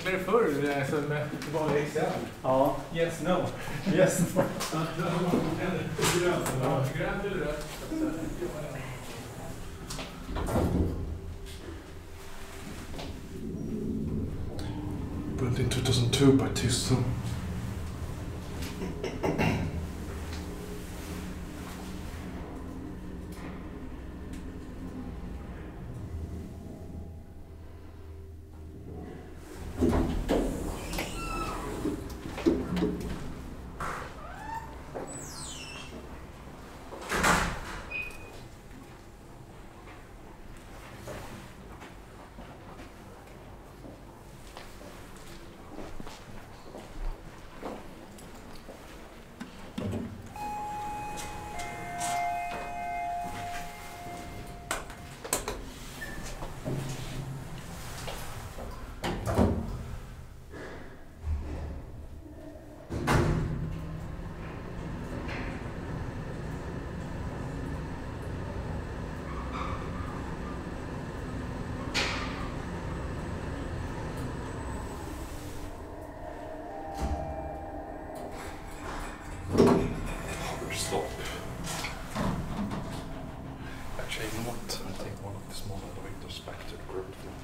enklare förr alltså, med vanliga Excel. Ja. Yes, no. Yes. Grönt eller rött. Built in 2002 by Tissot. Stop. Actually, you know what? I'll take one of the small elevators back to the ground floor.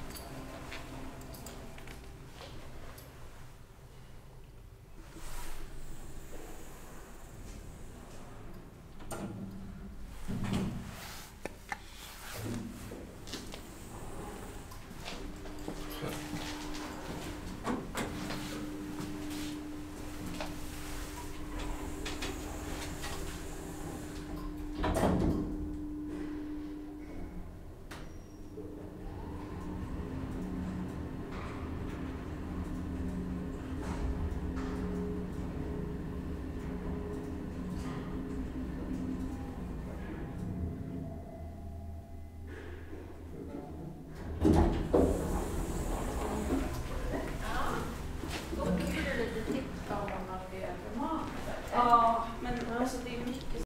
Ja, men alltså det är mycket